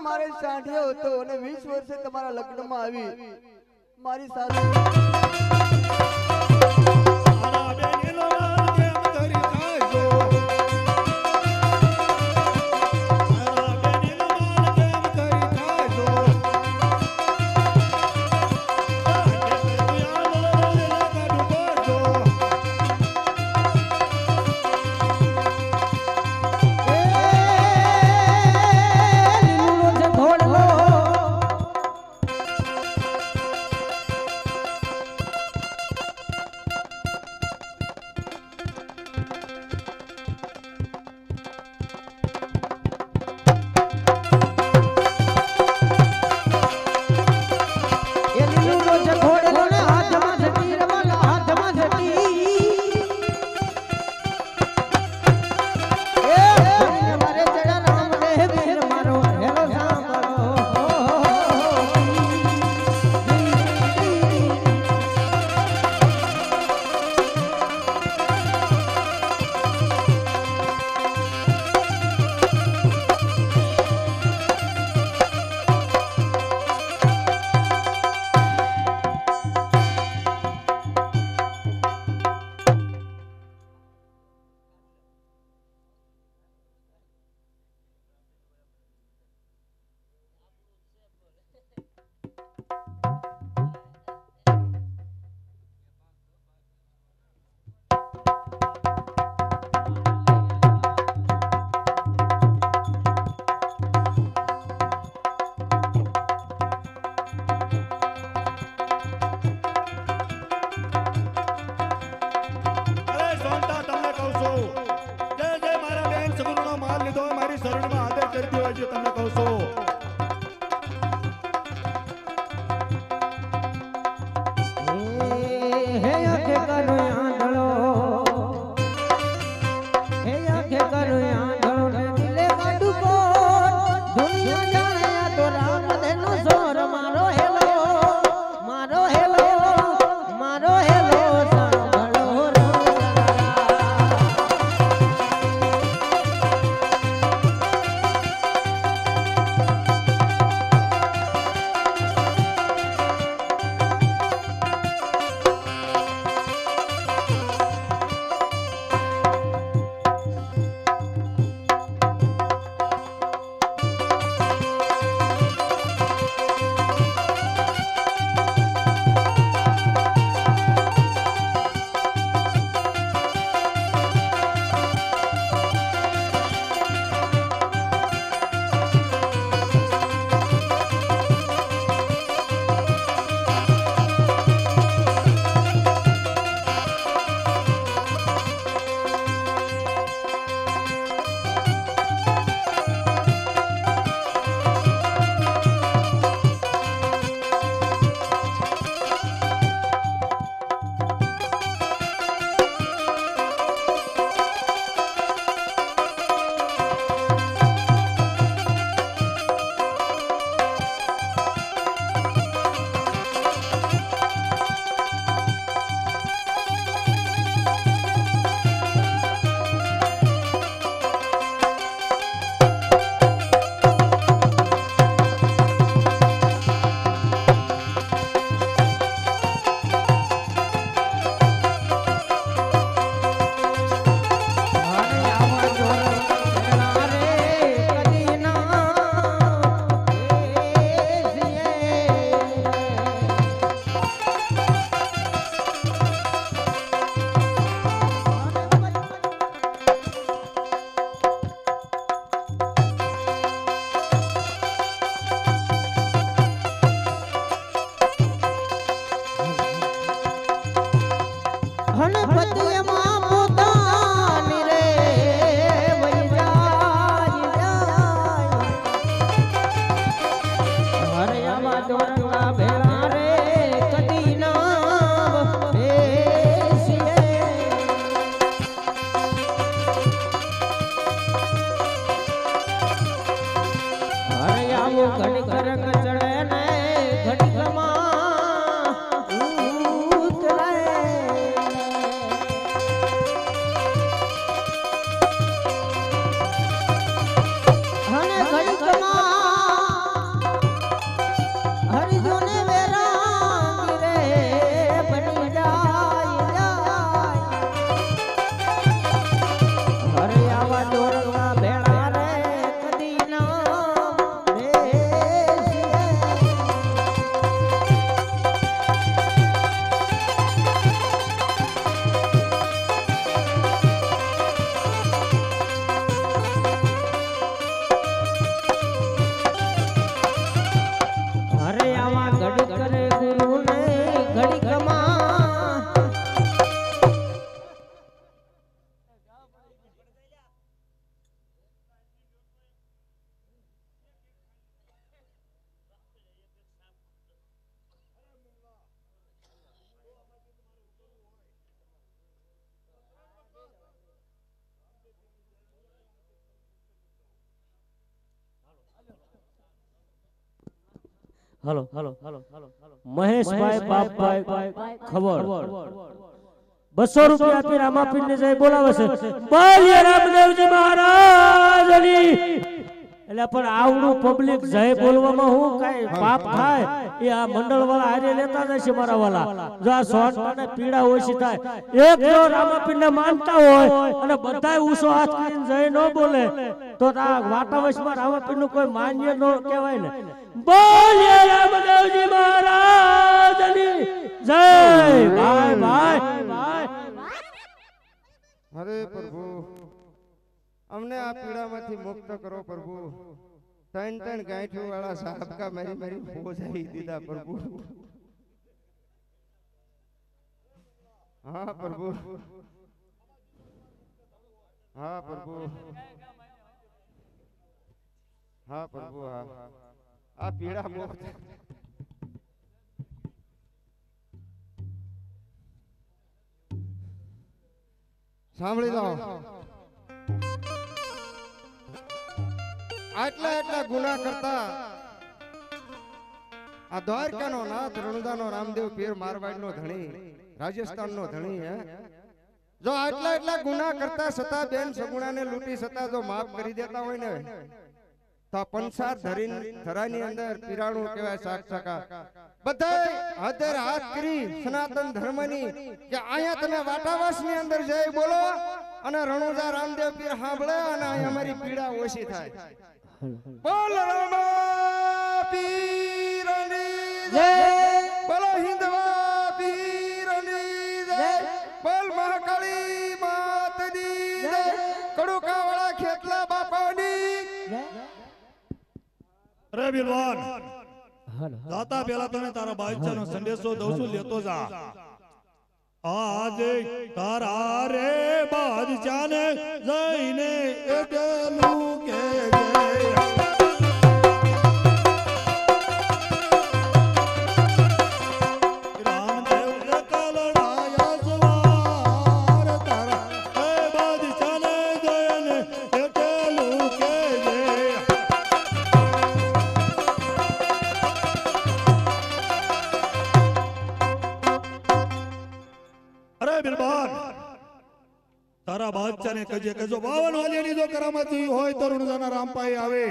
મારે સાંઢ્યો હતો અને 20 વર્ષે તમારા લગ્નમાં આવી મારી સાથે હલો મહેશભાઈ બાપભાઈ ખબર 200 રૂપિયા આપી રામાપીર ને જઈ બોલાવે છે બોલીએ રામદેવજી મહારાજની એટલે પણ આવડું પબ્લિક જય બોલવામાં હું કાઈ પાપ થાય એ આ મંડળ વાળા હારે લેતા જશે મારા વાલા જો આ સોનટાને પીડા ઓછી થાય એક જો રામાપીર ને માનતા હોય અને બધાય ઊંચો હાથ કરીને જય ન બોલે તો આ વાટાવશમાં રામાપીર નું કોઈ માન્ય ન કહેવાય ને બોલીએ રામદેવજી મહારાજની જય ભાઈ ભાઈ હરે પ્રભુ અમને આ પીડામાંથી મુક્ત કરો પ્રભુ ત્રણ ગાંઠો વાળા સાહબકા મારી ફોજાઈ દીધા પ્રભુ હા પ્રભુ હા પ્રભુ હા પ્રભુ હા આ પીડા મુક્ત સાંભળી લો આટલા ગુના કરતા આ દ્વારકાનો નાથ રણુદાનો રામદેવ પીર મારવાડનો ધણી રાજસ્થાનનો ધણી હે જો આટલા ગુના કરતા છતાં બેન સગુણાને લૂંટી છતાં જો માફ કરી દેતા હોય ને તો પંસાર ધરાની અંદર પીરાણું કહેવાય સાક્ષાકા બધાય હાથેર હાથ કરી સનાતન ધર્મની કે અહીંયા તમે વાટાવાસની અંદર જઈ બોલો અને રણુજા રામદેવ પીર સાંભળે અને અહીંયા અમારી પીડા ઓછી થાય બોલ રામા પીરની જય બોલો હિન્દવા પીરની જય બોલ મહાકાળી માતની જય કડુકાવાળા ખેતલા બાપાની અરે બિલવાન દાતા પેલા તને તારા બાદશાહનો સંદેશો દઉં છું લેતો જા આજે તારા રે બાદશાહને જઈને એટલું કે તારા બાદશાહને કહેજે કે જો 52 વાલિયાની જો કરામતી હોય તો રણુજાના રામપાઈ આવે